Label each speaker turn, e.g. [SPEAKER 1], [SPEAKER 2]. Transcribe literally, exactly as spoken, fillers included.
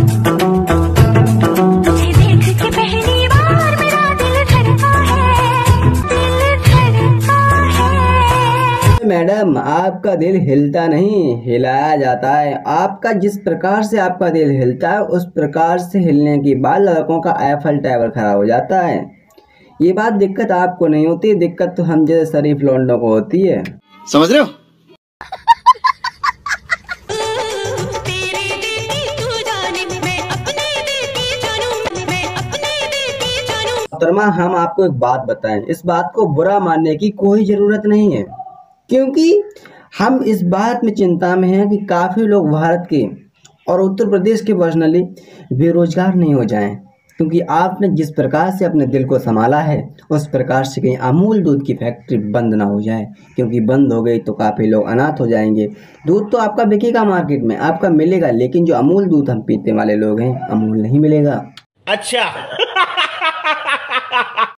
[SPEAKER 1] तुझे देख के पहली बार मेरा दिल धड़का है, दिल धड़का है।
[SPEAKER 2] मैडम, आपका दिल हिलता नहीं, हिलाया जाता है। आपका जिस प्रकार से आपका दिल हिलता है उस प्रकार से हिलने के बाद लड़कों का एफल टावर खड़ा हो जाता है। ये बात दिक्कत आपको नहीं होती, दिक्कत तो हम जैसे शरीफ लौंडों को होती है।
[SPEAKER 3] समझ रहे हो?
[SPEAKER 2] मोहतरमा, हम आपको एक बात बताएं, इस बात को बुरा मानने की कोई ज़रूरत नहीं है, क्योंकि हम इस बात में चिंता में हैं कि काफ़ी लोग भारत के और उत्तर प्रदेश के पर्सनली बेरोजगार नहीं हो जाएं, क्योंकि आपने जिस प्रकार से अपने दिल को संभाला है उस प्रकार से कहीं अमूल दूध की फैक्ट्री बंद ना हो जाए, क्योंकि बंद हो गई तो काफ़ी लोग अनाथ हो जाएंगे। दूध तो आपका बिकेगा मार्केट में, आपका मिलेगा, लेकिन जो अमूल दूध हम पीते वाले लोग हैं, अमूल नहीं मिलेगा।
[SPEAKER 3] अच्छा।